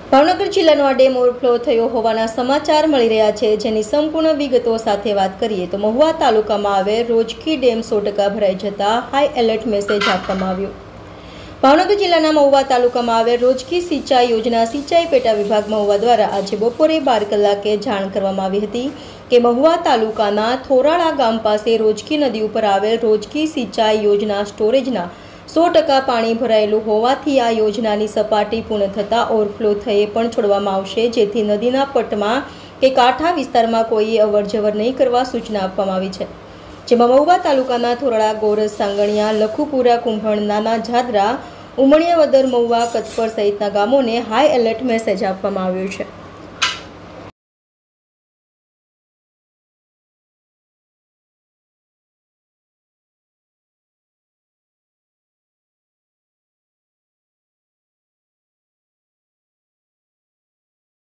ભાવનગર જિલ્લાનો આ dam overflow થયો હોવાના સમાચાર મળી રહ્યા છે, જેની સંપૂર્ણ વિગતો સાથે વાત કરીએ તો મહુવા તાલુકામાં આવેલ રોજકી ડેમ 100% ભરાઈ જતા હાઈ એલર્ટ મેસેજ આપવામાં આવ્યો। ભાવનગર જિલ્લાના મહુવા તાલુકામાં આવેલ રોજકી સિંચાઈ યોજના સિંચાઈ પેટા વિભાગ મહુવા દ્વારા આજે બપોરે 12 કલાકે જાણ કરવામાં આવી હતી કે મહુવા તાલુકાના થોરાળા ગામ પાસે રોજકી નદી ઉપર આવેલ રોજકી સિંચાઈ યોજના સ્ટોરેજના 100% પાણી ભરાયેલું હોવાથી આ યોજનાની સપાટી પૂર્ણ થતાં ઓવરફ્લો થયે પણ છોડવામાં આવશે, જેથી નદીના પટમાં કે કાંઠા વિસ્તારમાં કોઈ અવરજવર નહીં કરવા સૂચના આપવામાં આવી છે। જેમાં મહુવા તાલુકાના થોરાળા, ગોરસ, સાંગણિયા, લખુપુરા, કુંભણ, નાના જાદરા, ઉમણિયાવદર, મહુવા, કચ્છપર સહિતના ગામોને હાઈ એલર્ટ મેસેજ આપવામાં આવ્યો છે।